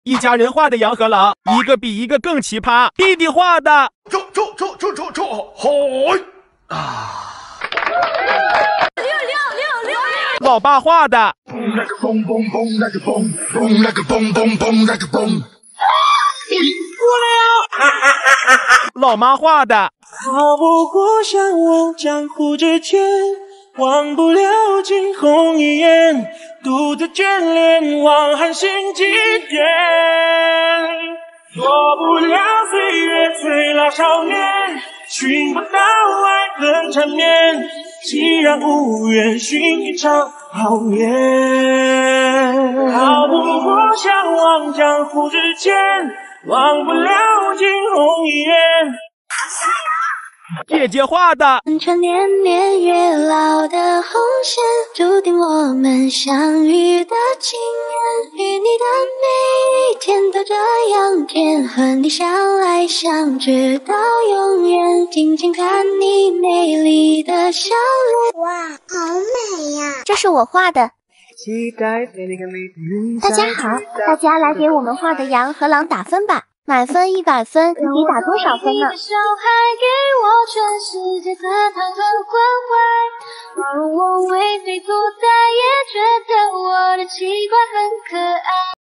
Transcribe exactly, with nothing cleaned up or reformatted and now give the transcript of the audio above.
一家人画的羊和狼，一个比一个更奇葩。弟弟画的， 这这这这这这，嗨啊！ 六六六六六。 老爸画的，老妈画的， 逃不过相忘江湖之间，忘不了惊鸿一眼，独自眷恋望寒星几点，做不了岁月催老少年，寻不到爱恨缠绵，既然无缘寻一场好缘，逃不过相忘江湖之间，忘不了惊鸿一眼。 姐姐画的， 串串连连月老的红线，注定我们相遇的今年，与你的每一天都这样甜，和你相爱相知到永远，静静看你美丽的笑脸。 哇，好美呀！ 这是我画的。大家好，大家来给我们画的羊和狼打分吧。满分一百分，你打多少分呢？小孩给我全世界的爱和关怀，而我为非作歹，也觉得我的奇怪很可爱。